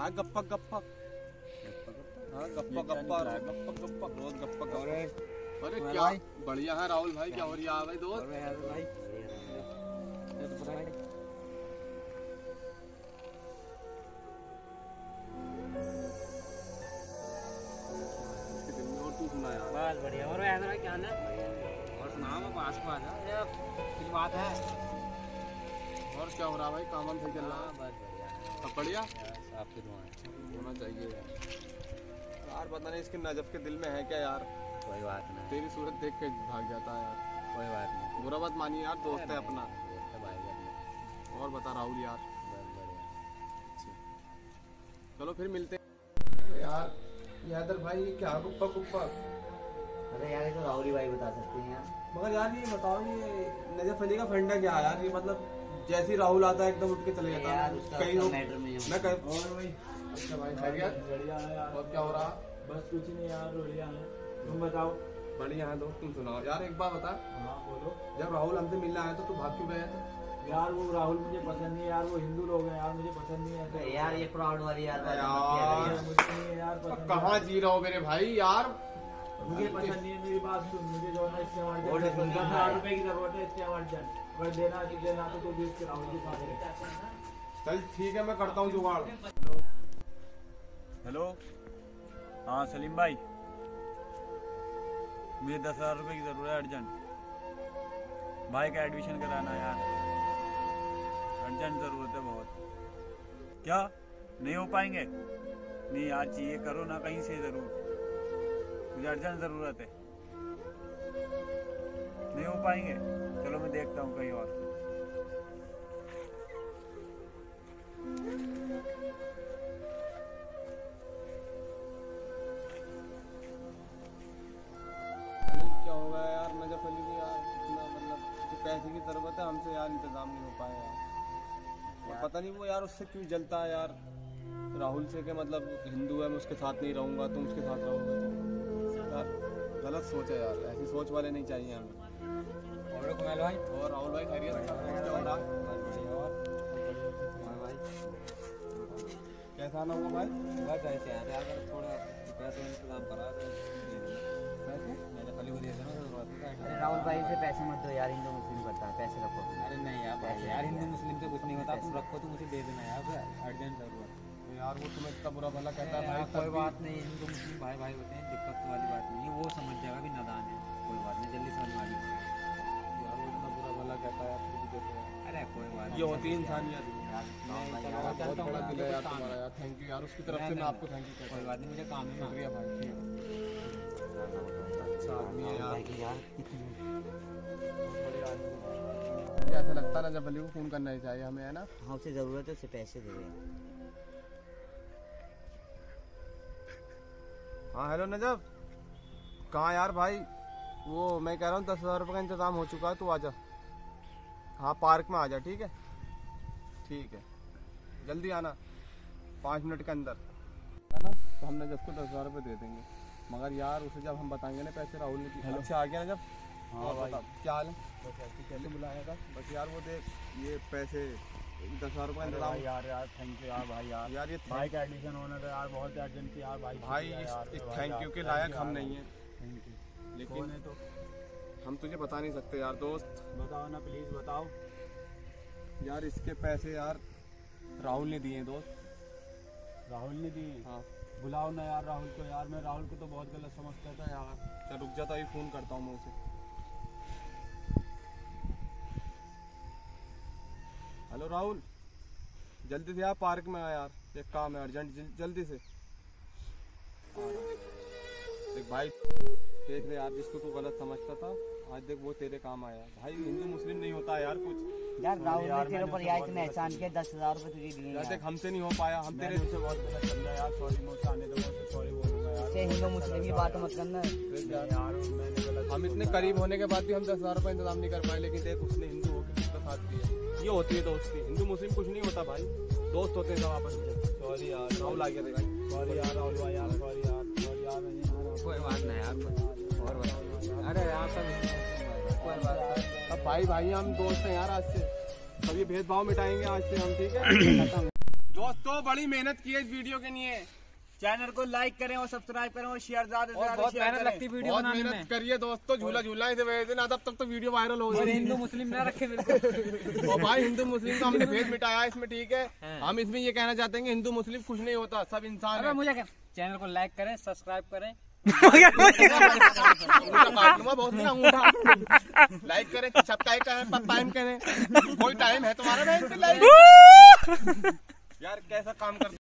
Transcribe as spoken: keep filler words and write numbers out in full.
हाँ गप्पा गप्पा हाँ गप्पा गप्पा गप्पा गप्पा रोज गप्पा गप्पा। अरे क्या बढ़िया है राहुल भाई, क्या हो रही है भाई दोस्त भाई? तू सुना यार? बस बढ़िया। और ऐसा क्या ना और सुना मैं पास में आ जा, ये कुछ बात है। और क्या हो रहा भाई? काम वाम सही चल रहा है? बस बढ़िया है, सब बढ़िया। आपकी दुआ होना चाहिए यार। यार पता नहीं इसके नजफ के दिल में है क्या यार? कोई बात नहीं, तेरी सूरत देख के भाग जाता है यार। कोई बात नहीं, बुरा बात मानिए यार, दोस्त है अपना। भाई और बता राहुल यार? बस बढ़िया। चलो फिर मिलते हैं यार। यादर भाई ये क्या गुप्पा गुप्पा? अरे यार ये तो राहुल भाई बता सकते हैं यार। मगर यार ये बताओ, ये नजफ अली का फंडा क्या है यार? ये मतलब जैसे ही राहुल आता है एकदम उठ के चले जाता है। यार उसका कहीं लोग मैटर में मैं कर और भाई अच्छा भाई खैरियत? बढ़िया है यार। और क्या हो रहा? बस कुछ नहीं यार, बढ़िया है। तुम बताओ? बढ़िया है दोस्त, तुम सुनाओ यार। एक बात बता, हाँ बोलो। जब राहुल हमसे मिलने आया तो तू भाग क्यों गया था? यार वो राहुल मुझे पसंद नहीं है यार, वो हिंदू लोग हैं यार, मुझे पसंद नहीं है यार। ये प्राउड वाली यार बात यार, मत मुझे नहीं है यार पसंद। कहाँ जी रहा हो मेरे भाई यार? मुझे पसंद नहीं है, मेरी बात सुन। मुझे जो है ना इसके बोले सुन दस हजार रुपए की जरूरत है इसके अर्जेंट। अगर देना है तो देना, तो तू भी इसके राहुल के साथ रहे। चल ठीक है, मैं करता हूँ जुगाड़। हेलो, हाँ सलीम भाई, मुझे दस हजार रुपये की ज़रूरत है अर्जेंट। भाई का एडमिशन कराना है यार, अर्जेंट ज़रूरत है बहुत। क्या नहीं हो पाएंगे? नहीं यार, चाहिए करो ना कहीं से ज़रूर, मुझे अर्जेंट ज़रूरत है। नहीं हो पाएंगे? चलो मैं देखता हूँ कहीं और। क्या हो गया यार नजफ अली को यार? इतना मतलब पैसे की जरूरत है, हमसे यार इंतजाम नहीं हो पाया यार। यार पता नहीं वो यार उससे क्यों जलता है यार राहुल से, के मतलब हिंदू है मैं उसके साथ नहीं रहूँगा, तुम उसके साथ रहोगे। यार गलत सोच है यार, ऐसी सोच वाले नहीं चाहिए हमें। और कुमार भाई और राहुल भाई खैरियत? क्या हो रहा? कैसा आना हुआ भाई? बस ऐसे यार, अगर थोड़ा पैसे इंतजाम करा तो मैंने खाली वो दिया था ना। अरे राहुल भाई से पैसे मत दो यार, हिंदू मुस्लिम करता है, पैसे रखो। अरे नहीं यार भाई, यार हिंदू मुस्लिम से कुछ नहीं होता, तुम रखो तो मुझे दे देना यार, अर्जेंट जरूरत। यार वो तुम्हें इतना बुरा भला कहता है भाई। कोई बात नहीं, हिंदू मुस्लिम भाई भाई होते हैं, दिक्कत वाली बात नहीं है, वो समझ जाएगा भी नादान है। कोई बात नहीं, जल्दी समझ आ जाएगा। यार वो इतना बुरा भला कहता है यार, फिर भी देते हैं। अरे कोई बात ये होती है इंसानियत यार। बहुत बड़ा दिल है यार तुम्हारा यार। थैंक यू यार, उसकी तरफ से मैं आपको थैंक यू कहता कोई हूँ। बात नहीं, मुझे काम है। शुक्रिया भाई, ठीक है। अच्छा आदमी है यार, बढ़िया आदमी है। मुझे ऐसा लगता है ना जब अली को फोन करना ही चाहिए हमें, है ना? हाँ उसे जरूरत है, उसे पैसे दे दें। हाँ हेलो नजब, कहाँ यार भाई? वो मैं कह रहा हूँ दस हजार रुपये का इंतजाम हो चुका है, तू आजा। हाँ पार्क में आजा, ठीक है? ठीक है, जल्दी आना, पाँच मिनट के अंदर, है ना? तो हम नजब को दस हजार रुपये दे देंगे। मगर यार उसे जब हम बताएंगे ना पैसे राहुल ने। अच्छा आ गया नजब? हाँ भाई, क्या हाल है? कैसे बुलाया था? बस यार वो देख, ये पैसे दस हजार रुपये इंतजाम यार यार थैंक यू यार भाई। यार यार ये भाई का एडमिशन होना था यार, बहुत अर्जेंट थी यार भाई। भाई इस थैंक यू के लायक हम नहीं हैं, थैंक यू। लेकिन है तो हम तुझे बता नहीं सकते यार दोस्त। बताओ ना प्लीज बताओ। यार इसके पैसे यार राहुल ने दिए दोस्त। राहुल ने दिए? हाँ बुलाओ ना यार राहुल को यार, मैं राहुल को तो बहुत गलत समझता था यार। चल रुक जा, तो अभी फोन करता हूँ मैं उसे। हेलो राहुल, जल्दी से यार पार्क में आ यार, एक काम है अर्जेंट, जल्दी से। देख भाई, देख ले यार, जिसको तू गलत समझता था आज देख वो तेरे काम आया भाई। हिंदू मुस्लिम नहीं होता यार कुछ। यार राहुल ने तेरे ऊपर यार इतना एहसान किया, दस हजार रुपए तुझे दिए यार देख हमसे नहीं हो पाया, हम तेरे से बहुत गलत समझा यार। सॉरी, मुझसे आने दो, मैं सॉरी बोलूंगा यार। से हिंदू मुस्लिम की बात मत करना यार, मैंने गलत। हम इतने करीब होने के बाद भी हम दस हजार रुपये इंतजाम नहीं कर पाए, लेकिन देख उसने हिंदू होकर उसका साथ दिया। ये होती है दोस्ती, हिंदू मुस्लिम कुछ नहीं होता भाई, दोस्त होते हैं सब आपस में। सॉरी यार राहुल आ गया देख। सॉरी यार राहुल भाई यार, सॉरी यार, सॉरी यार। कोई बात नहीं यार, और बताओ। अरे यार कोई बात। अब भाई भाई हम दोस्त हैं यार, आज से सब ये भेदभाव मिटाएंगे आज से हम, ठीक है? जो दोस्तों बड़ी मेहनत की है इस वीडियो के लिए। चैनल को लाइक करें और सब्सक्राइब करें और शेयर ज्यादा से ज्यादा बहुत शेयर मेहनत करें। लगती वीडियो बहुत बनाने मेहनत में। करिए दोस्तों, झूला झूला इसे वजह से ना तब तक तो वीडियो वायरल हो और गई। हिंदू मुस्लिम ना रखे बिल्कुल। और भाई हिंदू मुस्लिम का हमने भेद मिटाया इसमें, ठीक है। हम इसमें ये कहना चाहते हैं कि हिंदू मुस्लिम कुछ नहीं होता, सब इंसान अबे है। मुझे क्या, चैनल को लाइक करें, सब्सक्राइब करें। अंगूठा काट लूंगा बहुत नहीं, अंगूठा लाइक करें, सब्सक्राइब करें, टाइम करें। कोई टाइम है तुम्हारा बहन पे लाइक? यार कैसा काम करते